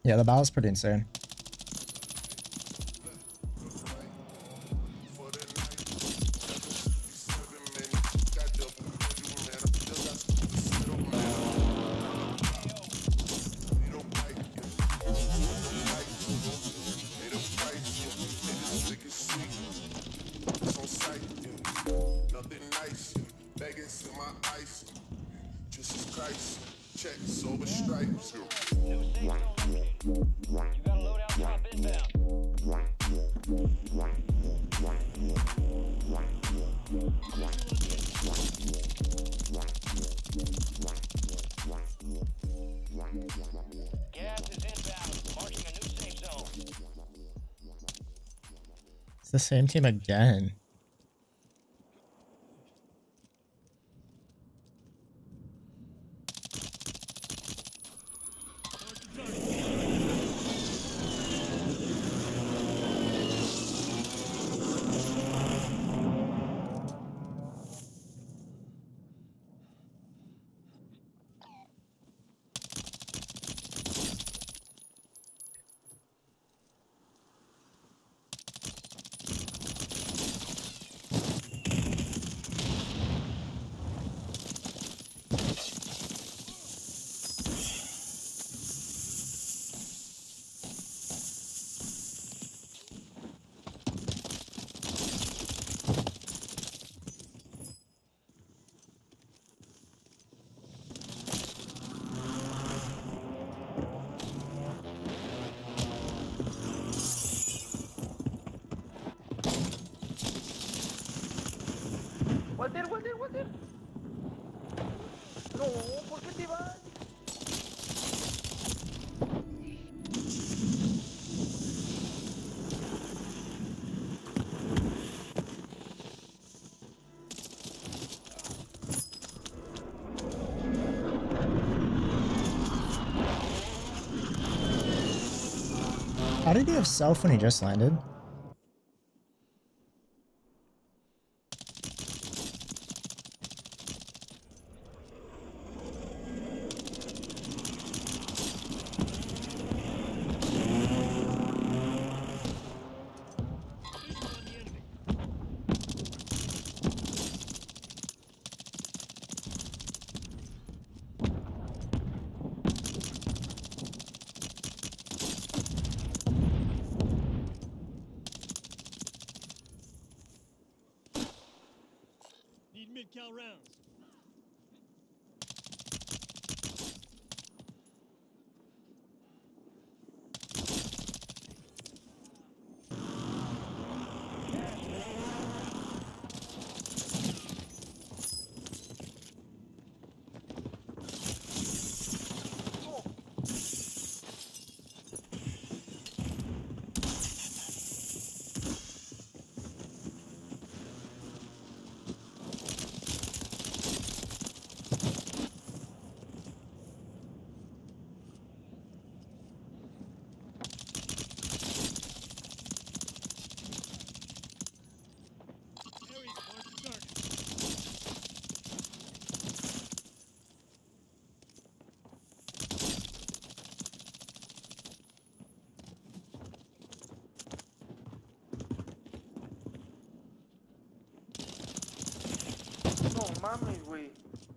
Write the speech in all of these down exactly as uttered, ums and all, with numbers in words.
Yeah, the battle's pretty insane. It's the same team again. Walter, Walter, Walter. No, ¿por qué te vas? How did he have self when he just landed? Need mid-cal rounds. No mames, güey.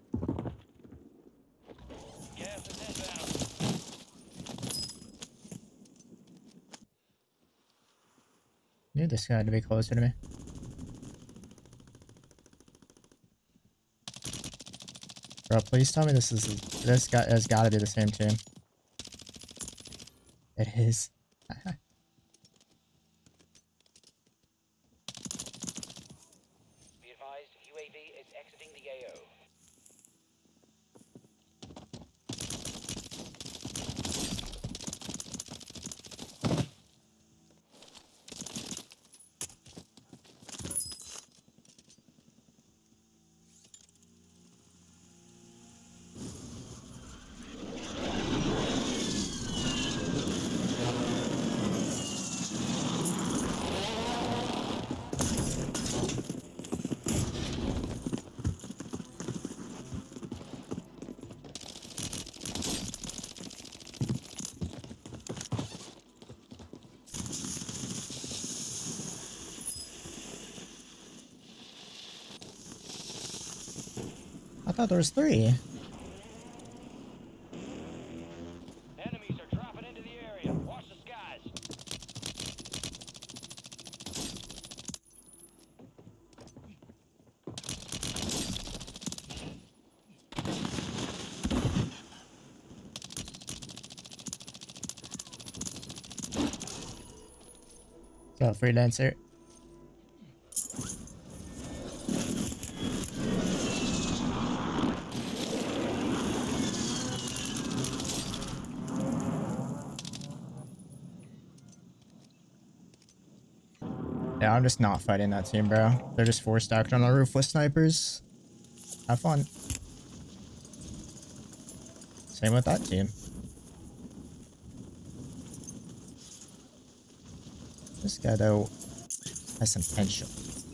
Gas is inbound. Knew this guy to be closer to me. Bro, please tell me this is this guy has got to be the same team. It is. Be advised, U A V is exiting the A O. I thought there was three. Enemies are dropping into the area. Watch the skies. Go, freelancer. Yeah, I'm just not fighting that team, bro. They're just four stacked on the roof with snipers. Have fun. Same with that team. This guy, though, has some potential.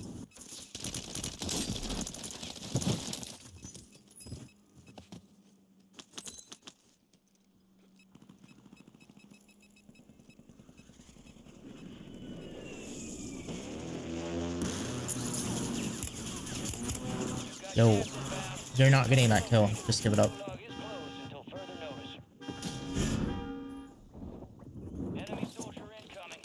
Yo, you're not getting that kill. Just give it up. Log is closed until further notice. Enemy soldier incoming.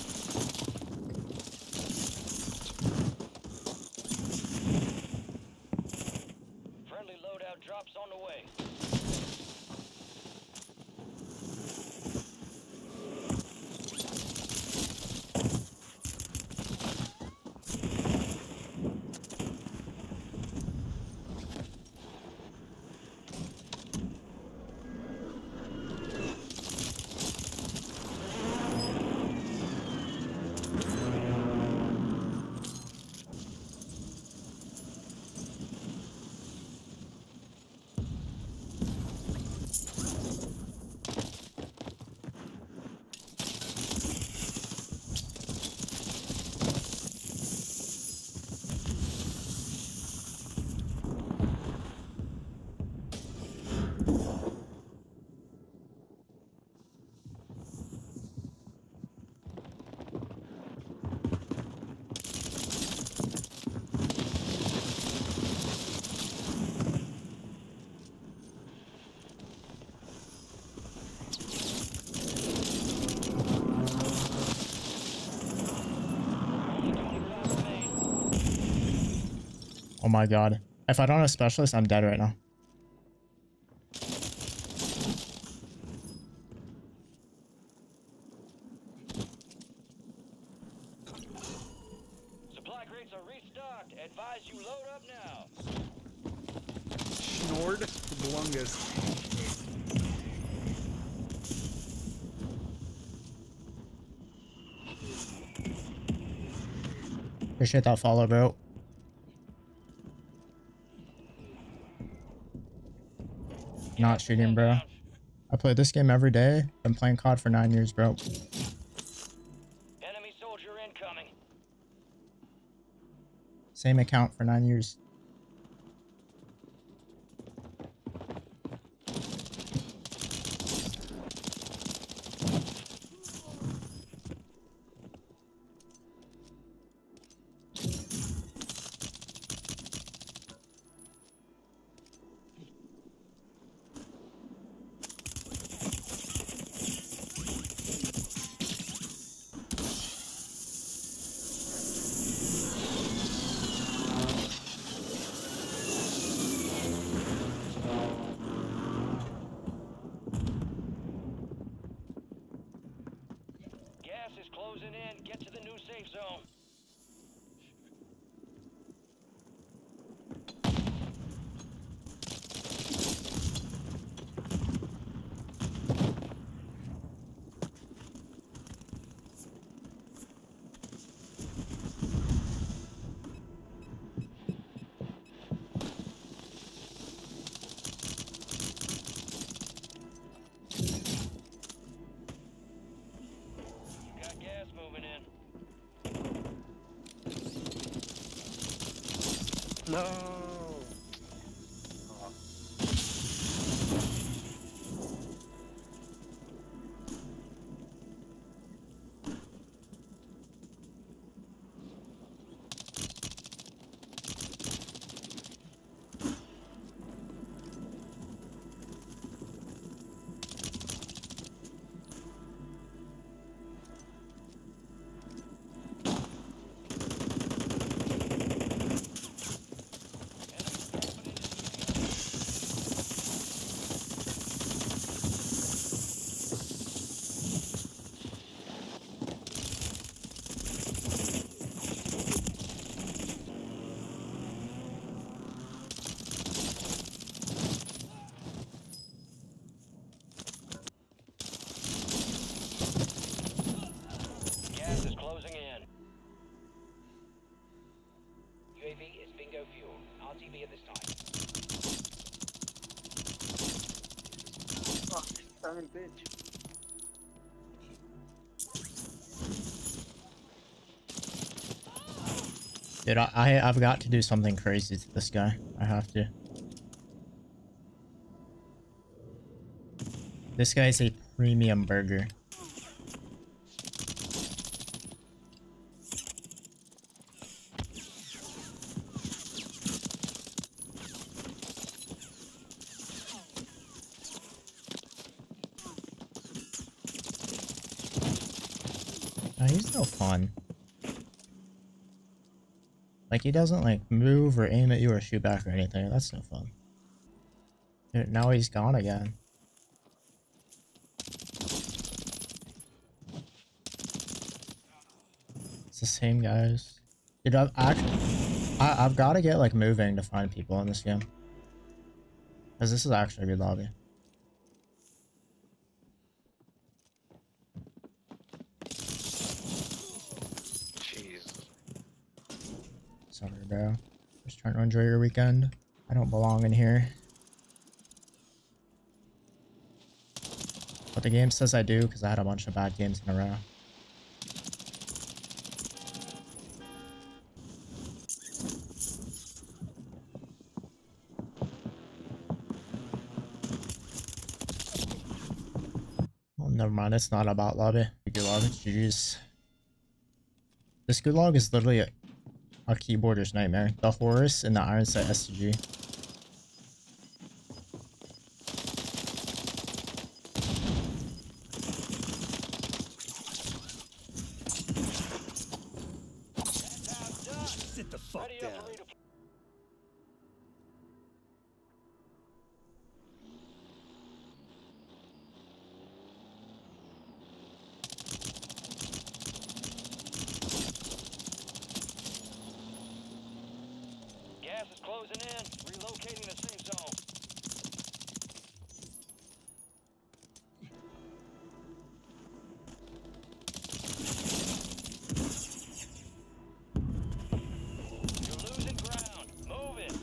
Friendly loadout drops on the way. Oh my god. If I don't have a specialist, I'm dead right now. Supply crates are restocked. Advise you load up now. Schnored Blungus. Appreciate that follow, bro. Not cheating, bro. I play this game every day. Been playing C O D for nine years, bro. Enemy soldier incoming. Same account for nine years. Gas is closing in. Get to the new safe zone. Got gas moving in. No. clear this time. Oh, son of a bitch. Dude, I, I I've got to do something crazy to this guy. I have to. This guy is a premium burger. No, he's no fun. Like, he doesn't, like, move or aim at you or shoot back or anything. That's no fun. Dude, now he's gone again. It's the same guys. Dude, I've actually... I, I've got to get, like, moving to find people in this game. Because this is actually a good lobby. Sorry, bro. Just trying to enjoy your weekend. I don't belong in here. But the game says I do because I had a bunch of bad games in a row. Well, never mind. It's not about lobby. Good lobby. G G's. This gulag is literally a, a keyboarder's nightmare. The Horus and the Iron Sight S T G. Sit the fuck Ready down. up for redeployment. Gas is closing in. Relocating the safe zone. You're losing ground. Move it.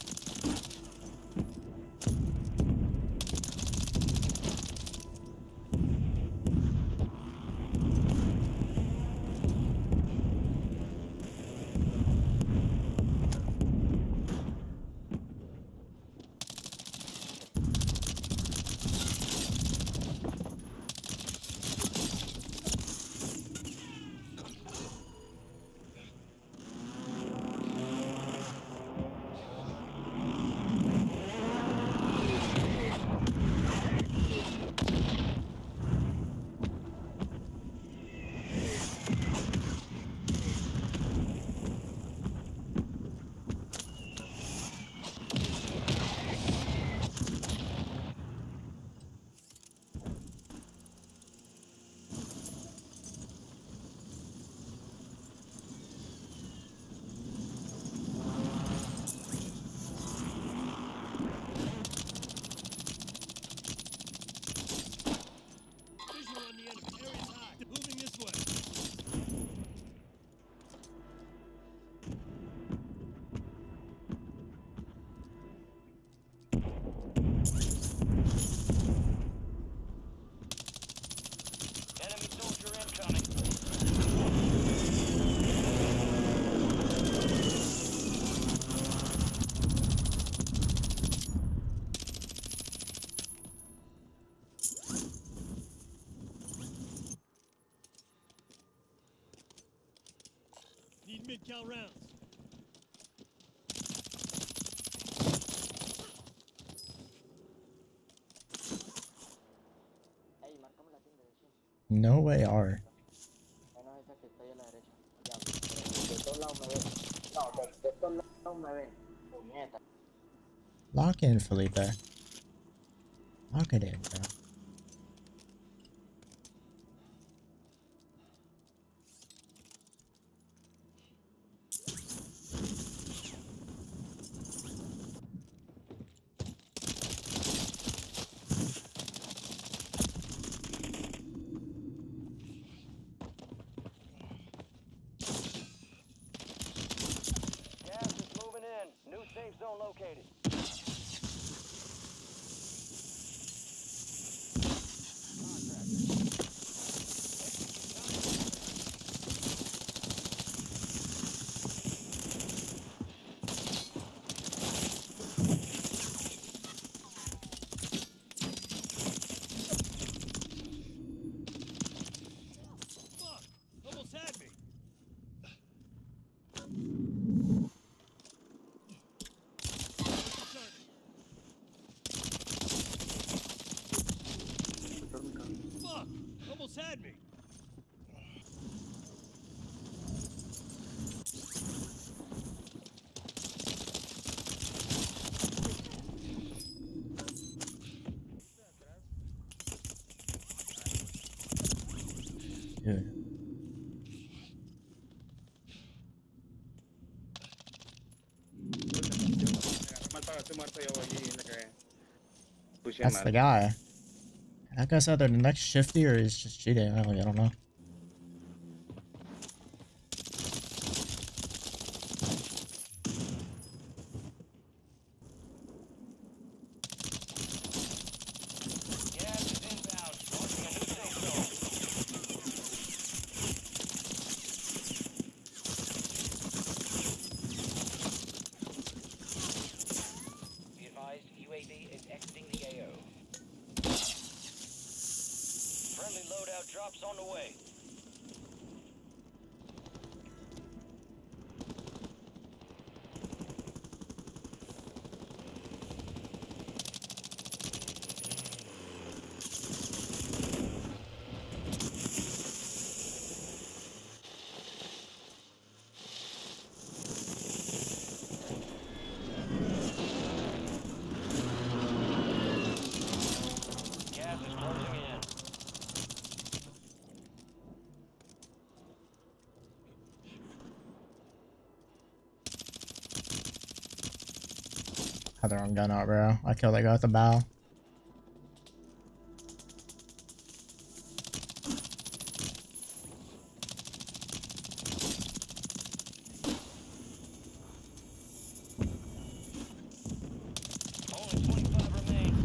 Visual on the enemy. Area's hot. Moving this way. Enemy soldier incoming. Need mid-cal rounds. Ey, márcame la tienda, sí. No way, R. Bueno, esa que está ahí a la derecha. Ya, pero de todos lados me ven. No, de, de todos lados me ven. Puñeta. Lock in, Felipe. Lock it in, bro. Gas is moving in. New safe zone located. Dude. That's the guy. That guy's either the next shifty or he's just cheating. I don't, I don't know. Gas is inbound. Launching a new safe zone. Be advised, U A V is exiting the A O. Friendly loadout drops on the way. Gas is closing in. Had their own gun out, bro. I killed that guy with the bow. Only twenty-five remain.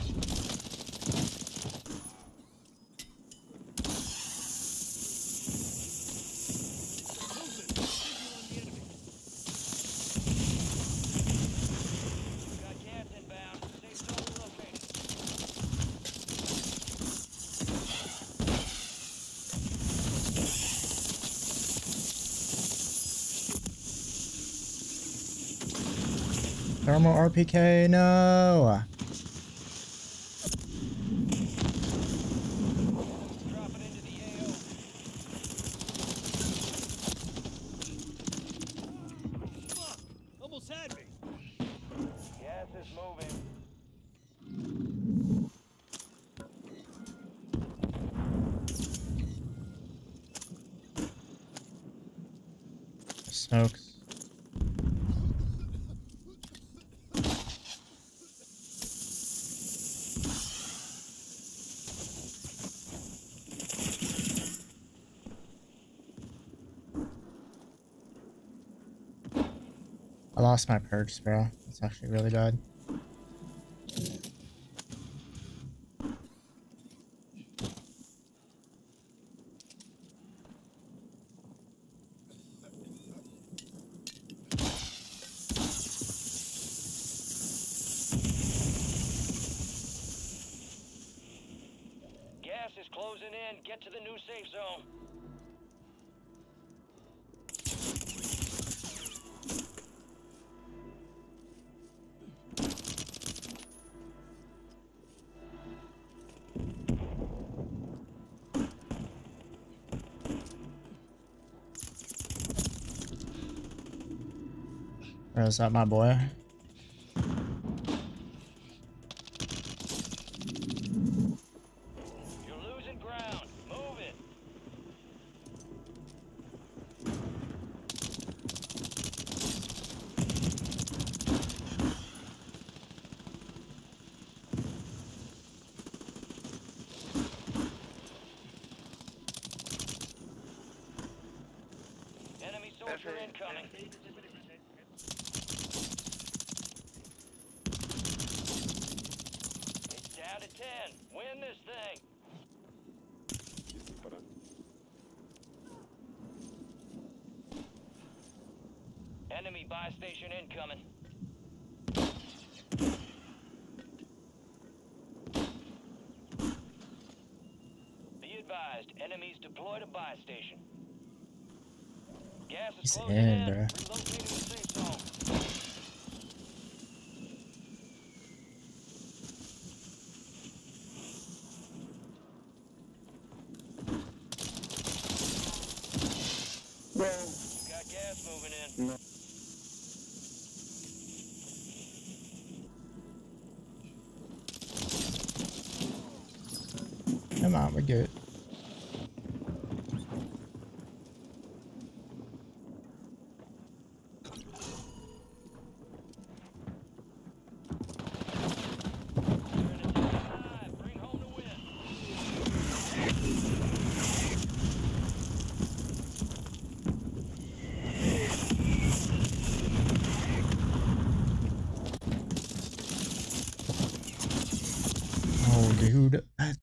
Got gas inbound. Safe zone relocated. Thermal R P K, no! Drop it into the A O. Fuck! Almost had me. Gas is moving. Smokes. I lost my perks, bro. It's actually really bad. Gas is closing in. Get to the new safe zone. Or is that my boy? You're losing ground. Move it. Enemy soldier incoming. It's down to ten. Win this thing. Enemy buy station incoming. Be advised, enemies deployed a buy station. Gas is He's closing in, in. bro. Relocating the safe zone. Got gas moving in. Come on, we're good. dude.